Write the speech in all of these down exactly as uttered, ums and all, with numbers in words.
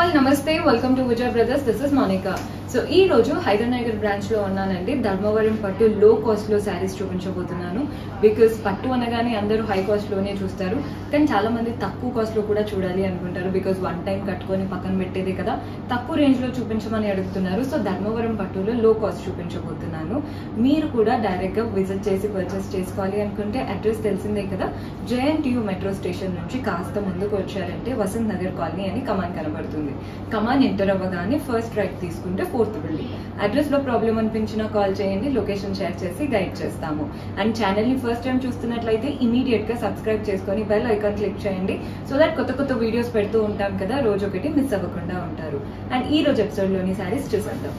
All నమస్తే, welcome to Vijay brothers. This is Monica. So ఈ రోజు హైదరాబాద్ బ్రాంచ్ లో ఉన్నానండి. ధర్మవరం పట్టు లో కాస్ట్ లో శారీస్ చూపించబోతున్నాను. బికాస్ పట్టు అనగానే అందరూ హై కాస్ట్ లోనే చూస్తారు, కానీ చాలా మంది తక్కువ కాస్ట్ లో కూడా చూడాలి అనుకుంటారు. బికాస్ వన్ టైం కట్టుకొని పక్కన పెట్టేదే కదా, తక్కువ రేంజ్ లో చూపించమని అడుగుతున్నారు. సో ధర్మవరం పట్టులో లో కాస్ట్ చూపించబోతున్నాను. మీరు కూడా డైరెక్ట్ గా విజిట్ చేసి పర్చేస్ చేసుకోవాలి అనుకుంటే అడ్రస్ తెలిసిందే కదా, జేఎన్టీయూ మెట్రో స్టేషన్ నుంచి కాస్త ముందుకు వచ్చారంటే వసంత్ నగర్ కాలనీ అని కమాన్ కనబడుతుంది. కమాన్ ఎంటర్ అవ్వగానే ఫస్ట్ రైట్ తీసుకుంటే ఫోర్త్ బిల్డింగ్. అడ్రస్ లో ప్రాబ్లం అనిపించినా కాల్ చేయండి, లొకేషన్ షేర్ చేసి గైడ్ చేస్తాము. అండ్ ఛానల్ ని ఫస్ట్ టైం చూస్తున్నట్లయితే ఇమీడియట్ గా సబ్స్క్రైబ్ చేసుకొని బెల్ ఐకాన్ క్లిక్ చేయండి. సో దట్ కొత్త కొత్త వీడియోస్ పెడుతూ ఉంటాం కదా, రోజు ఒకటి మిస్ అవ్వకుండా ఉంటారు. అండ్ ఈ రోజు ఎపిసోడ్ లోని శారీస్ చూసేద్దాం.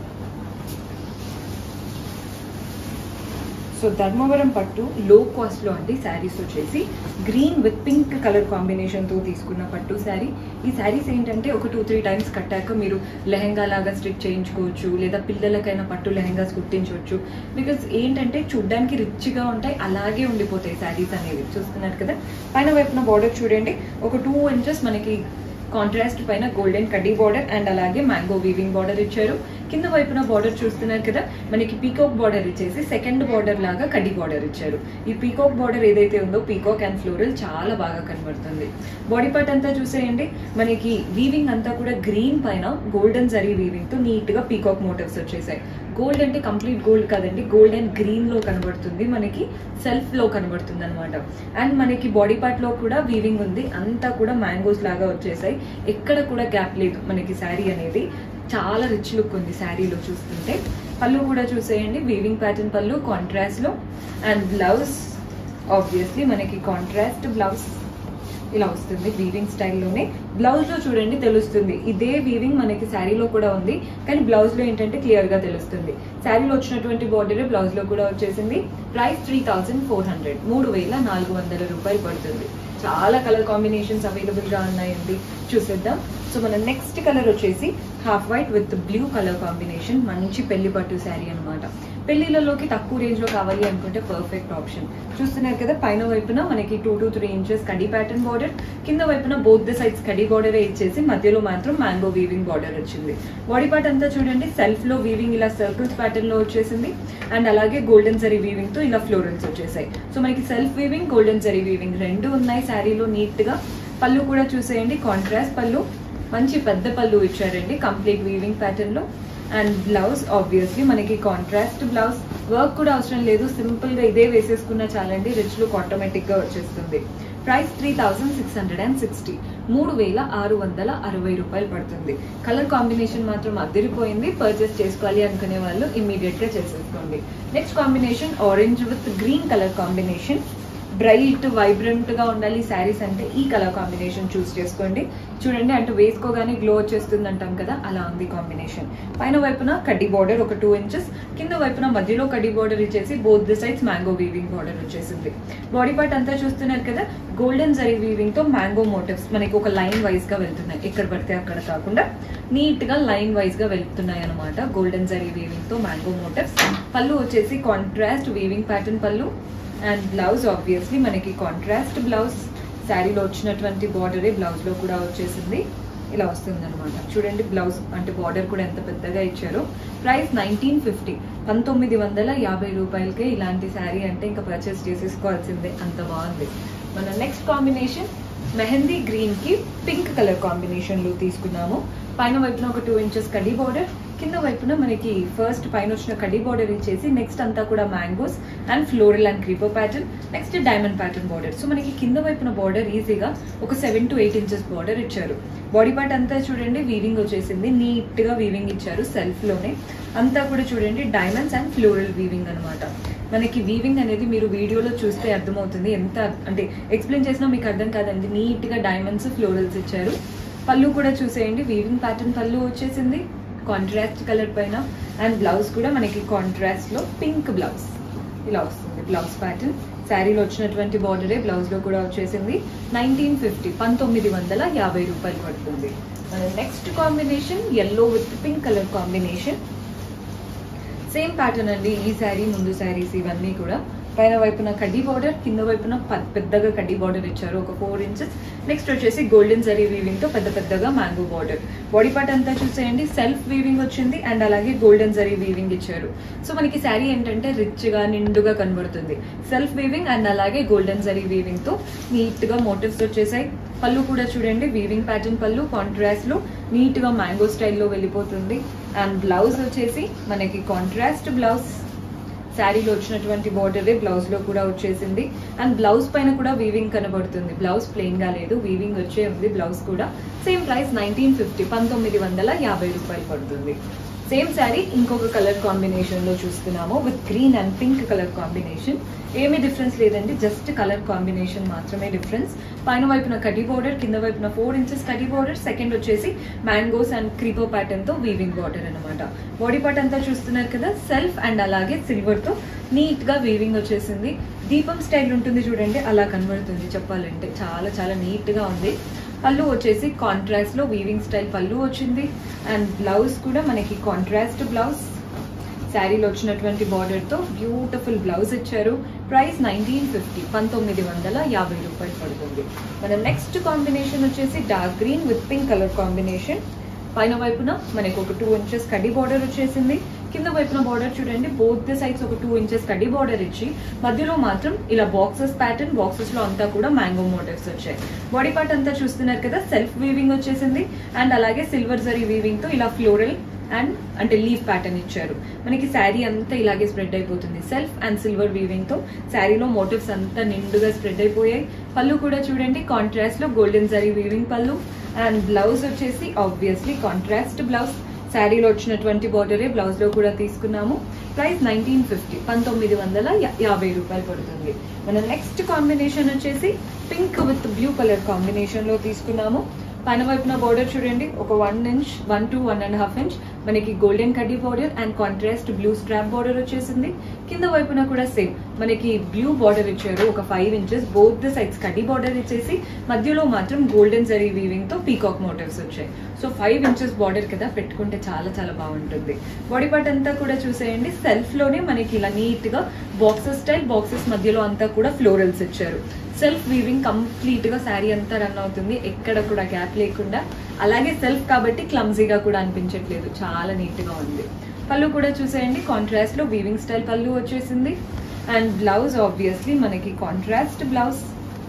సో ధర్మవరం పట్టు లో కాస్ట్ లో అండి శారీస్ వచ్చేసి green with pink colour combination తో తీసుకున్న పట్టు శారీ. ఈ శారీస్ ఏంటంటే ఒక టూ త్రీ టైమ్స్ కట్టాక మీరు లెహంగా లాగా స్టిచ్ చేయించుకోవచ్చు, లేదా పిల్లలకైనా పట్టు లెహంగాస్ కుట్టించవచ్చు. బికాస్ ఏంటంటే చూడ్డానికి రిచ్ గా ఉంటాయి, అలాగే ఉండిపోతాయి శారీస్ అనేవి. చూస్తున్నారు కదా, పైన వైపున బార్డర్ చూడండి, ఒక టూ ఇంచెస్ మనకి కాంట్రాస్ట్ పైన గోల్డెన్ కడ్డీ బార్డర్ అండ్ అలాగే మ్యాంగో వీవింగ్ బార్డర్ ఇచ్చారు. కింద వైపున బార్డర్ చూస్తున్నారు కదా, మనకి పీకాక్ బార్డర్ ఇచ్చేసి సెకండ్ బార్డర్ లాగా కడ్డీ బార్డర్ ఇచ్చారు. ఈ పీకాక్ బార్డర్ ఏదైతే ఉందో పీకాక్ అండ్ ఫ్లోరల్ చాలా బాగా కనబడుతుంది. బాడీ పార్ట్ అంతా చూసేయండి, మనకి వీవింగ్ అంతా కూడా గ్రీన్ పైన గోల్డెన్ జరీ వీవింగ్ తో నీట్ గా పీకాక్ మోటివ్స్ వచ్చేసాయి. గోల్డ్ అంటే కంప్లీట్ గోల్డ్ కాదండి, గోల్డ్ అండ్ గ్రీన్ లో కనబడుతుంది, మనకి సెల్ఫ్ లో కనబడుతుంది అనమాట. అండ్ మనకి బాడీ పార్ట్ లో కూడా వీవింగ్ ఉంది, అంతా కూడా మ్యాంగోస్ లాగా వచ్చేసాయి. ఎక్కడ కూడా గ్యాప్ లేదు. మనకి శారీ అనేది చాలా రిచ్ లుక్ ఉంది శారీలో చూస్తుంటే. పళ్ళు కూడా చూసేయండి, వీవింగ్ ప్యాటర్న్ పళ్ళు కాంట్రాస్ట్ లో. అండ్ బ్లౌజ్ ఆబ్వియస్లీ మనకి కాంట్రాస్ట్ బ్లౌజ్ ఇలా వస్తుంది, వీవింగ్ స్టైల్లోనే. బ్లౌజ్ లో చూడండి తెలుస్తుంది, ఇదే వీవింగ్ మనకి శారీలో కూడా ఉంది, కానీ బ్లౌజ్ లో ఏంటంటే క్లియర్ గా తెలుస్తుంది. శారీలో వచ్చినటువంటి బార్డర్ బ్లౌజ్ లో కూడా వచ్చేసింది. Price three thousand four hundred మూడు వేల నాలుగు వందల రూపాయలు పడుతుంది. చాలా కలర్ కాంబినేషన్స్ అవైలబుల్ గా ఉన్నాయండి, చూసేద్దాం. సో మన నెక్స్ట్ కలర్ వచ్చేసి half white with blue colour combination. మంచి పెళ్లి పట్టు శారీ అనమాట. పెళ్లిళ్ళలోకి తక్కువ రేంజ్ లో కావాలి అనుకుంటే పర్ఫెక్ట్ ఆప్షన్. చూస్తున్నారు కదా, పైన వైపున మనకి టూ టు త్రీ ఇంచెస్ కడీ ప్యాటర్న్ బార్డర్, కింద వైపున బోత్ ద సైడ్స్ కడీ బార్డర్ ఇచ్చేసి మధ్యలో మాత్రం మ్యాంగో వీవింగ్ బార్డర్ వచ్చింది. బాడీ పార్ట్ అంతా చూడండి, సెల్ఫ్ లో వీవింగ్ ఇలా సర్కిల్స్ ప్యాటర్న్ లో వచ్చేసింది. అండ్ అలాగే గోల్డెన్ జరీ వీవింగ్ తో ఇలా ఫ్లోరల్స్ వచ్చేసాయి. సో మనకి self weaving, golden zari weaving రెండు ఉన్నాయి శారీలో నీట్ గా. పళ్ళు కూడా చూసేయండి, కాంట్రాస్ట్ పళ్ళు, మంచి పెద్ద పళ్ళు ఇచ్చారండి కంప్లీట్ వీవింగ్ ప్యాటర్న్ లో. అండ్ బ్లౌజ్ ఆబ్వియస్లీ మనకి కాంట్రాస్ట్ బ్లౌజ్, వర్క్ కూడా అవసరం లేదు, సింపుల్ గా ఇదే వేసేసుకున్నా చాలండి, రిచ్ లుక్ ఆటోమేటిక్ గా వచ్చేస్తుంది. Price three thousand six hundred and sixty మూడు వేల ఆరు వందల అరవై రూపాయలు పడుతుంది. కలర్ కాంబినేషన్ మాత్రం అదిరిపోయింది. పర్చేస్ చేసుకోవాలి అనుకునే వాళ్ళు ఇమ్మీడియట్ గా చేసేసుకోండి. Next combination orange with green colour combination. Bright vibrant గా ఉండాలి శారీస్ అంటే ఈ కలర్ కాంబినేషన్ చూస్ చేసుకోండి. చూడండి, అంటే వేసుకోగానే గ్లో వచ్చేస్తుంది అంటాం కదా, అలా ఉంది కాంబినేషన్. పైన వైపున కడ్డీ బార్డర్ ఒక టూ ఇంచెస్, కింద వైపున మధ్యలో కడ్డీ బార్డర్ ఇచ్చేసి both the sides mango weaving border వచ్చేసింది. బాడీ పార్ట్ అంతా చూస్తున్నారు కదా, గోల్డెన్ జరీ వీవింగ్ తో మ్యాంగో మోటివ్స్ మనకి ఒక లైన్ వైజ్ గా వెళ్తున్నాయి, ఎక్కడ పడితే అక్కడ కాకుండా నీట్ గా లైన్ వైజ్ గా వెళ్తున్నాయి అనమాట. గోల్డెన్ జరీ వీవింగ్ తో మ్యాంగో మోటివ్స్. పళ్ళు వచ్చేసి కాంట్రాస్ట్ వీవింగ్ ప్యాటర్న్ పళ్ళు. అండ్ బ్లౌజ్ ఆబ్వియస్లీ మనకి కాంట్రాస్ట్ బ్లౌజ్, శారీలో వచ్చినటువంటి బార్డరే బ్లౌజ్ లో కూడా వచ్చేసింది, ఇలా వస్తుంది అనమాట. చూడండి బ్లౌజ్ అంటే బార్డర్ కూడా ఎంత పెద్దగా ఇచ్చారో. ప్రైస్ నైన్టీన్ ఫిఫ్టీ పంతొమ్మిది వందల యాభై రూపాయలకే ఇలాంటి శారీ అంటే ఇంకా పర్చేస్ చేసేసుకోవాల్సిందే, అంత బాగుంది. మన నెక్స్ట్ కాంబినేషన్ మెహందీ గ్రీన్ కి పింక్ కలర్ కాంబినేషన్ లో తీసుకున్నాము. పైన వైపున ఒక టూ ఇంచెస్ కడ్డీ బార్డర్, కింద వైపున మనకి ఫస్ట్ పైన వచ్చిన కడ్డీ బార్డర్ ఇచ్చేసి నెక్స్ట్ అంతా కూడా mangoes and floral and creeper pattern, next diamond pattern border. So మనకి కింద వైపున బార్డర్ ఈజీగా ఒక seven to eight inches border ఇచ్చారు. బాడీ పార్ట్ అంతా చూడండి వీవింగ్ వచ్చేసింది, నీట్ గా వీవింగ్ ఇచ్చారు సెల్ఫ్ లోనే. అంతా కూడా చూడండి డైమండ్స్ అండ్ ఫ్లోరల్ వీవింగ్ అనమాట. మనకి వీవింగ్ అనేది మీరు వీడియోలో చూస్తే అర్థమవుతుంది, ఎంత అంటే ఎక్స్ప్లెయిన్ చేసినా మీకు అర్థం కాదండి. నీట్ గా డైమండ్స్ ఫ్లోరల్స్ ఇచ్చారు. పళ్ళు కూడా చూసేయండి, వీవింగ్ ప్యాటర్న్ పళ్ళు వచ్చేసింది కాంట్రాస్ట్ కలర్ పైన. అండ్ బ్లౌజ్ కూడా మనకి కాంట్రాస్ట్ లో పింక్ బ్లౌజ్ ఇలా వస్తుంది బ్లౌజ్ ప్యాటర్న్. శారీలో వచ్చినటువంటి బార్డరే బ్లౌజ్ లో కూడా వచ్చేసింది. నైన్టీన్ ఫిఫ్టీ పంతొమ్మిది వందల యాభై రూపాయలు పడుతుంది. Next combination yellow with pink colour combination. Same pattern అండి ఈ శారీ, ముందు శారీస్ ఇవన్నీ కూడా. పైన వైపున కడ్డీ బార్డర్, కింద వైపున పెద్దగా కడ్డీ బార్డర్ ఇచ్చారు ఒక ఫోర్ ఇంచెస్. నెక్స్ట్ వచ్చేసి గోల్డెన్ జరీ వీవింగ్ తో పెద్ద పెద్దగా మ్యాంగో బార్డర్. బాడీ పార్ట్ అంతా చూసేయండి సెల్ఫ్ వీవింగ్ వచ్చింది అండ్ అలాగే గోల్డెన్ జరీ వీవింగ్ ఇచ్చారు. సో మనకి శారీ ఏంటంటే రిచ్ గా నిండుగా కనబడుతుంది. సెల్ఫ్ వీవింగ్ అండ్ అలాగే గోల్డెన్ జరీ వీవింగ్ తో నీట్ గా మోటివ్స్ వచ్చేసాయి. పళ్ళు కూడా చూడండి వీవింగ్ ప్యాటర్న్ పళ్ళు, కాంట్రాస్ట్ లో నీట్ గా మ్యాంగో స్టైల్లో వెళ్ళిపోతుంది. అండ్ బ్లౌజ్ వచ్చేసి మనకి కాంట్రాస్ట్ బ్లౌజ్, శారీలో వచ్చినటువంటి బార్డరే బ్లౌజ్ లో కూడా వచ్చేసింది. అండ్ బ్లౌజ్ పైన కూడా వీవింగ్ కనబడుతుంది. బ్లౌజ్ ప్లెయిన్ గా లేదు, వీవింగ్ వచ్చే ఉంది బ్లౌజ్ కూడా. సేమ్ ప్రైస్ నైన్టీన్ ఫిఫ్టీ పంతొమ్మిది వందల యాభై రూపాయలు పడుతుంది. సేమ్ శారీ ఇంకొక కలర్ కాంబినేషన్ లో చూస్తున్నాము with green and pink colour combination. ఏమీ డిఫరెన్స్ లేదండి, జస్ట్ కలర్ కాంబినేషన్ మాత్రమే డిఫరెన్స్. పైన వైపున కడ్డీ బార్డర్, కింద వైపున ఫోర్ ఇంచెస్ కడ్డీ బార్డర్, సెకండ్ వచ్చేసి మ్యాంగోస్ అండ్ క్రీపర్ ప్యాటర్న్ తో వీవింగ్ బార్డర్ అనమాట. బాడీ పార్ట్ అంతా చూస్తున్నారు కదా సెల్ఫ్ అండ్ అలాగే సిల్వర్ తో నీట్ గా వీవింగ్ వచ్చేసింది. దీపం స్టైల్ ఉంటుంది చూడండి, అలా కనబడుతుంది చెప్పాలంటే. చాలా చాలా నీట్ గా ఉంది. పళ్ళు వచ్చేసి కాంట్రాస్ట్ లో వీవింగ్ స్టైల్ పళ్ళు వచ్చింది. అండ్ బ్లౌజ్ కూడా మనకి కాంట్రాస్ట్ బ్లౌజ్, శారీలో వచ్చినటువంటి బార్డర్ తో బ్యూటిఫుల్ బ్లౌజ్ ఇచ్చారు. ప్రైస్ నైన్టీన్ ఫిఫ్టీ పంతొమ్మిది వందల యాభై రూపాయలు పడుతుంది. మన నెక్స్ట్ కాంబినేషన్ వచ్చేసి dark green with pink colour combination. పైన వైపున మనకి ఒక టూ ఇంచెస్ కడ్డీ బార్డర్ వచ్చేసింది. కింద వైపున బార్డర్ చూడండి, బోత్ ది సైడ్స్ ఒక టూ ఇంచెస్ కడ్డీ బార్డర్ ఇచ్చి మధ్యలో మాత్రం ఇలా బాక్సెస్ ప్యాటర్న్, బాక్సెస్ లో అంతా కూడా మ్యాంగో మోటివ్స్ వచ్చాయి. బాడీ పార్ట్ అంతా చూస్తున్నారు కదా సెల్ఫ్ వీవింగ్ వచ్చేసింది. అండ్ అలాగే సిల్వర్ జరీ వీవింగ్ తో ఇలా ఫ్లోరల్ అండ్ అంటే లీఫ్ ప్యాటర్న్ ఇచ్చారు. మనకి శారీ అంతా ఇలాగే స్ప్రెడ్ అయిపోతుంది. సెల్ఫ్ అండ్ సిల్వర్ వీవింగ్ తో శారీలో మోటివ్స్ అంతా నిండుగా స్ప్రెడ్ అయిపోయాయి. పళ్ళు కూడా చూడండి కాంట్రాస్ట్ లో గోల్డెన్ జరీ వీవింగ్ పళ్ళు. అండ్ బ్లౌజ్ వచ్చేసి ఆబ్వియస్లీ కాంట్రాస్ట్ బ్లౌజ్, శారీలో వచ్చినటువంటి బార్డరే బ్లౌజ్ లో కూడా తీసుకున్నాము. ప్రైస్ నైన్టీన్ ఫిఫ్టీ పంతొమ్మిది వందల యాభై రూపాయలు పడుతుంది. మన నెక్స్ట్ కాంబినేషన్ వచ్చేసి pink with blue colour combination లో తీసుకున్నాము. పైన వైపున బార్డర్ చూడండి ఒక one inch one to one and half inch మనకి గోల్డెన్ కడ్డీ border and contrast blue strap border వచ్చేసింది. కింద వైపున కూడా సేమ్ మనకి బ్లూ బార్డర్ ఇచ్చారు ఒక five inches. Both the sides కడ్డీ బార్డర్ ఇచ్చేసి మధ్యలో మాత్రం గోల్డెన్ జరీ వీవింగ్ తో పీకాక్ మోటివ్స్ వచ్చాయి. సో ఫైవ్ ఇంచెస్ బార్డర్ కదా, పెట్టుకుంటే చాలా చాలా బాగుంటుంది. బాడీ పార్ట్ అంతా కూడా చూసేయండి సెల్ఫ్ లోనే మనకి ఇలా నీట్ గా బాక్సెస్ స్టైల్, బాక్సెస్ మధ్యలో అంతా కూడా ఫ్లోరల్స్ ఇచ్చారు. సెల్ఫ్ వీవింగ్ కంప్లీట్ గా శారీ అంతా రన్ అవుతుంది, ఎక్కడ కూడా గ్యాప్ లేకుండా. అలాగే సెల్ఫ్ కాబట్టి క్లమ్జీగా కూడా అనిపించట్లేదు, చాలా నీట్ గా ఉంది. పళ్ళు కూడా చూసేయండి కాంట్రాస్ట్ లో వీవింగ్ స్టైల్ పళ్ళు వచ్చేసింది. అండ్ బ్లౌజ్ ఆబ్వియస్లీ మనకి కాంట్రాస్ట్ బ్లౌజ్,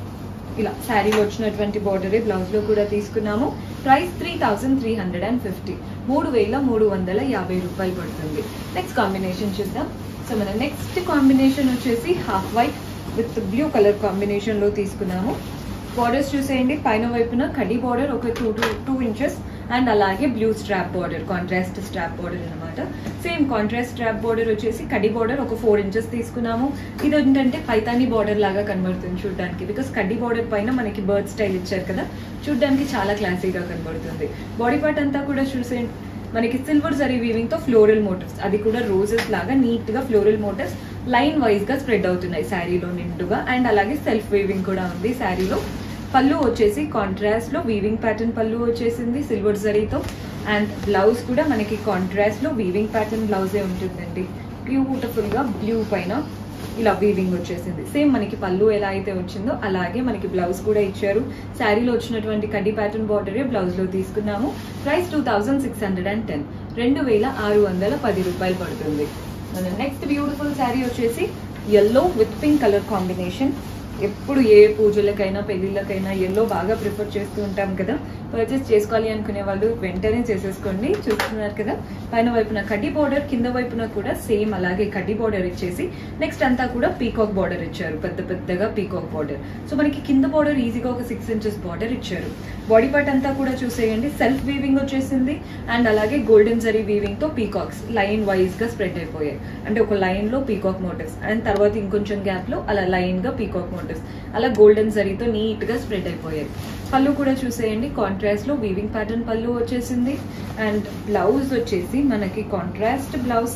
ఇలా శారీలో వచ్చినటువంటి బార్డరే బ్లౌజ్ లో కూడా తీసుకున్నాము. Price three thousand three hundred and fifty మూడు వేల మూడు వందల యాభై రూపాయలు పడుతుంది. నెక్స్ట్ కాంబినేషన్ చూద్దాం. సో మన నెక్స్ట్ కాంబినేషన్ వచ్చేసి half white with blue colour combination లో తీసుకున్నాము. బార్డర్స్ చూసేయండి, పైన వైపున కడ్డీ బార్డర్ ఒక two two two inches and అలాగే blue strap border, contrast strap border అనమాట. సేమ్ కాంట్రాస్ట్ స్ట్రాప్ బార్డర్ వచ్చేసి కడ్డీ బార్డర్ ఒక ఫోర్ ఇంచెస్ తీసుకున్నాము. ఇది ఏంటంటే పైతానీ బార్డర్ లాగా కనబడుతుంది చూడడానికి, బికాస్ కడ్డీ బార్డర్ పైన మనకి బర్డ్ స్టైల్ ఇచ్చారు కదా, చూడడానికి చాలా క్లాసీగా కనబడుతుంది. బాడీ పార్ట్ అంతా కూడా చూసేయండి మనకి సిల్వర్ జరీ వీవింగ్ తో ఫ్లోరల్ మోటివ్స్, అది కూడా రోజెస్ లాగా నీట్ గా ఫ్లోరల్ మోటివ్స్ లైన్ వైజ్ గా స్ప్రెడ్ అవుతున్నాయి శారీలో నిండుగా. అండ్ అలాగే సెల్ఫ్ వీవింగ్ కూడా ఉంది శారీలో. పళ్ళు వచ్చేసి కాంట్రాస్ట్ లో వీవింగ్ ప్యాటర్న్ పళ్ళు వచ్చేసింది సిల్వర్ జరీతో. అండ్ బ్లౌజ్ కూడా మనకి కాంట్రాస్ట్ లో వీవింగ్ ప్యాటర్న్ బ్లౌజే ఉంటుందండి. బ్యూటిఫుల్ గా బ్లూ పైన ఇలా వీవింగ్ వచ్చేసింది. సేమ్ మనకి పళ్ళు ఎలా అయితే వచ్చిందో అలాగే మనకి బ్లౌజ్ కూడా ఇచ్చారు. శారీలో వచ్చినటువంటి కడ్డీ ప్యాటర్న్ బార్డరే బ్లౌజ్ లో తీసుకున్నాము. Price two thousand six hundred and ten రెండు వేల ఆరు వందల పది రూపాయలు పడుతుంది. మన నెక్స్ట్ బ్యూటిఫుల్ శారీ వచ్చేసి yellow with pink colour combination. ఎప్పుడు ఏ పూజలకైనా పెళ్లిళ్ళకైనా ఎల్లో బాగా ప్రిఫర్ చేస్తూ ఉంటాం కదా, పర్చేస్ చేసుకోవాలి అనుకునే వాళ్ళు వెంటనే చేసేసుకోండి. చూస్తున్నారు కదా పైన వైపున కడ్డీ బార్డర్, కింద వైపున కూడా సేమ్ అలాగే కడ్డీ బార్డర్ ఇచ్చేసి నెక్స్ట్ అంతా కూడా పీకాక్ బార్డర్ ఇచ్చారు, పెద్ద పెద్దగా పీకాక్ బార్డర్. సో మనకి కింద బార్డర్ ఈజీగా ఒక సిక్స్ ఇంచెస్ బార్డర్ ఇచ్చారు. బాడీ పార్ట్ అంతా కూడా చూసేయండి సెల్ఫ్ వీవింగ్ వచ్చేసింది. అండ్ అలాగే గోల్డెన్ జరీ వీవింగ్ తో పీకాక్స్ లైన్ వైజ్ గా స్ప్రెడ్ అయిపోయాయి, అంటే ఒక లైన్ లో పీకాక్ మోటివ్స్ అండ్ తర్వాత ఇంకొంచెం గ్యాప్ లో అలా లైన్ గా పీకాక్ మోటివ్స్ అలా గోల్డెన్ జరీతో నీట్ గా స్ప్రెడ్ అయిపోయాయి. పళ్ళు కూడా చూసేయండి కాంట్రాస్ట్ లో వీవింగ్ ప్యాటర్న్ పళ్ళు వచ్చేసింది. అండ్ బ్లౌజ్ వచ్చేసి మనకి కాంట్రాస్ట్ బ్లౌజ్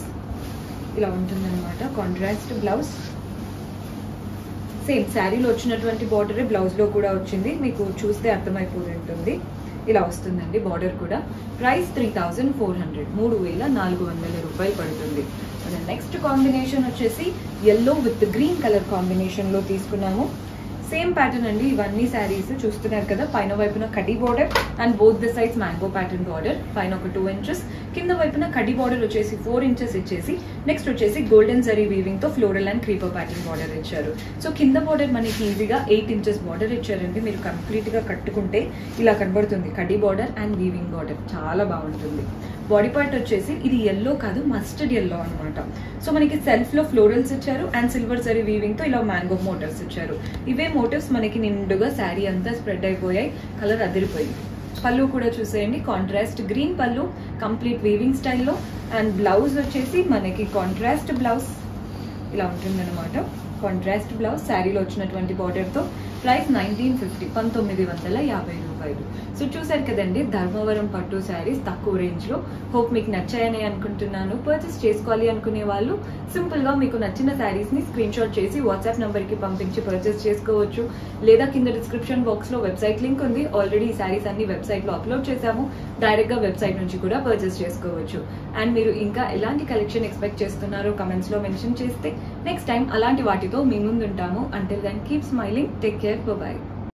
ఇలా ఉంటుంది అనమాట. కాంట్రాస్ట్ బ్లౌజ్ సేమ్ శారీలో వచ్చినటువంటి బార్డరే బ్లౌజ్ లో కూడా వచ్చింది, మీకు చూస్తే అర్థమైపోయి ఉంటుంది. ఇలా వస్తుందండి బార్డర్ కూడా. Price three thousand four hundred మూడు వేల నాలుగు వందల రూపాయలు పడుతుంది. నెక్స్ట్ కాంబినేషన్ వచ్చేసి yellow with green colour combination లో తీసుకున్నాము. సేమ్ ప్యాటర్న్ అండి, ఇవన్నీ శారీస్ చూస్తున్నారు కదా. పైన వైపున కడ్డీ border and both the sides mango pattern border. పైన ఒక టూ ఇంచెస్, కింద వైపున కడ్డీ బార్డర్ వచ్చేసి ఫోర్ ఇంచెస్ ఇచ్చేసి నెక్స్ట్ వచ్చేసి గోల్డెన్ జరీ వీవింగ్ తో floral and creeper pattern border ఇచ్చారు. సో కింద బార్డర్ మనకి ఈజీగా ఎయిట్ ఇంచెస్ బార్డర్ ఇచ్చారండి. మీరు కంప్లీట్ గా కట్టుకుంటే ఇలా కనబడుతుంది కడ్డీ బార్డర్ అండ్ వీవింగ్ బార్డర్, చాలా బాగుంటుంది. బాడీ పార్ట్ వచ్చేసి ఇది ఎల్లో కాదు, మస్టర్డ్ ఎల్లో అనమాట. సో మనకి సెల్ఫ్ లో ఫ్లోరల్స్ ఇచ్చారు అండ్ సిల్వర్ జరీ వీవింగ్ తో ఇలా మ్యాంగో మోటివ్స్ ఇచ్చారు. ఇవే మోటివ్స్ మనకి నిండుగా శారీ అంతా స్ప్రెడ్ అయిపోయాయి, కలర్ అదిరిపోయింది. పళ్ళు కూడా చూసేయండి, కాంట్రాస్ట్ గ్రీన్ పళ్ళు కంప్లీట్ వీవింగ్ స్టైల్లో. అండ్ బ్లౌజ్ వచ్చేసి మనకి కాంట్రాస్ట్ బ్లౌజ్ ఇలా ఉంటుందన్నమాట. కాంట్రాస్ట్ బ్లౌజ్ శారీలో వచ్చినటువంటి బార్డర్తో. ప్రైస్ నైన్టీన్ ఫిఫ్టీ పంతొమ్మిది వందల యాభై రూపాయలు. సో చూసారు కదండి ధర్మవరం పట్టు శారీస్ తక్కువ రేంజ్ లో. హోప్ మీకు నచ్చాయని అనుకుంటున్నాను. పర్చేస్ చేసుకోవాలి అనుకునే వాళ్ళు సింపుల్ గా మీకు నచ్చిన శారీస్ ని స్క్రీన్ షాట్ చేసి వాట్సాప్ నంబర్ కి పంపించి పర్చేస్ చేసుకోవచ్చు. లేదా కింద డిస్క్రిప్షన్ బాక్స్ లో వెబ్సైట్ లింక్ ఉంది. ఆల్రెడీ ఈ శారీస్ అన్ని వెబ్సైట్ లో అప్లోడ్ చేశాము. డైరెక్ట్ గా వెబ్సైట్ నుంచి కూడా పర్చేస్ చేసుకోవచ్చు. అండ్ మీరు ఇంకా ఎలాంటి కలెక్షన్ ఎక్స్పెక్ట్ చేస్తున్నారో కమెంట్స్ లో మెన్షన్ చేస్తే నెక్స్ట్ టైం అలాంటి వాటితో మీ ముందు ఉంటాము. Until then keep smiling, take care, by.